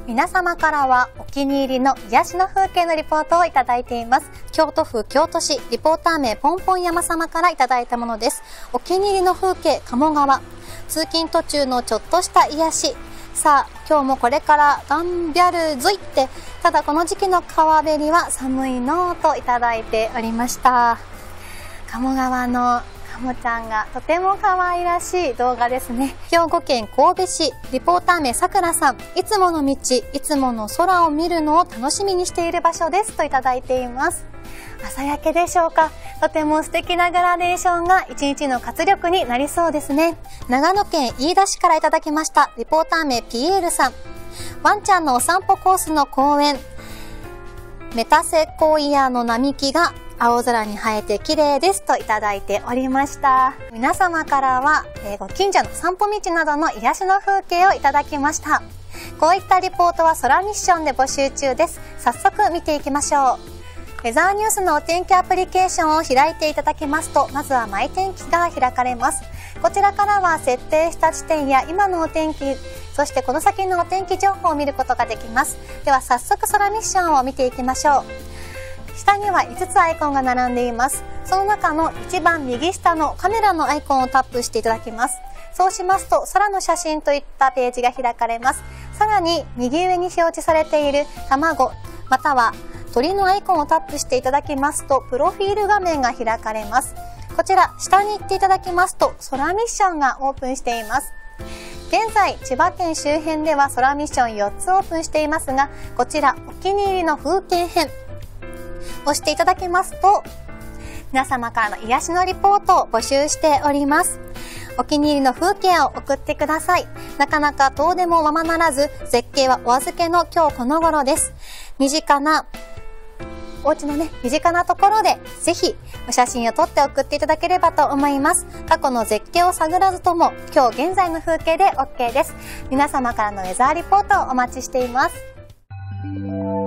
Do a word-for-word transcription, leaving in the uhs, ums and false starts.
皆様からはお気に入りの癒しの風景のリポートをいただいています。京都府京都市リポーター名ポンポン山様からいただいたものです。お気に入りの風景、鴨川。通勤途中のちょっとした癒し。さあ、今日もこれから頑張るぞいって、ただこの時期の川べりは寒いのといただいておりました。鴨川のカモちゃんがとても可愛らしい動画ですね。兵庫県神戸市リポーター名さくらさん、いつもの道、いつもの空を見るのを楽しみにしている場所ですといただいています。朝焼けでしょうか。とても素敵なグラデーションが一日の活力になりそうですね。長野県飯田市からいただきました。リポーター名ピエールさん、ワンちゃんのお散歩コースの公園、メタセコイアの並木が青空に映えて綺麗ですといただいておりました。皆様からは、えー、ご近所の散歩道などの癒しの風景をいただきました。こういったリポートは空ミッションで募集中です。早速見ていきましょう。ウェザーニュースのお天気アプリケーションを開いていただきますと、まずはマイ天気が開かれます。こちらからは設定した地点や今のお天気、そしてこの先のお天気情報を見ることができます。では早速空ミッションを見ていきましょう。下にはいつつアイコンが並んでいます。その中の一番右下のカメラのアイコンをタップしていただきます。そうしますと空の写真といったページが開かれます。さらに右上に表示されている卵または鳥のアイコンをタップしていただきますとプロフィール画面が開かれます。こちら下に行っていただきますと空ミッションがオープンしています。現在千葉県周辺では空ミッションよっつオープンしていますが、こちらお気に入りの風景編押していただきますと、皆様からの癒しのリポートを募集しております。お気に入りの風景を送ってください。なかなか遠出もままならず、絶景はお預けの今日この頃です。身近なお家のね、身近なところでぜひお写真を撮って送っていただければと思います。過去の絶景を探らずとも今日現在の風景で オーケー です。皆様からのウェザーリポートをお待ちしています。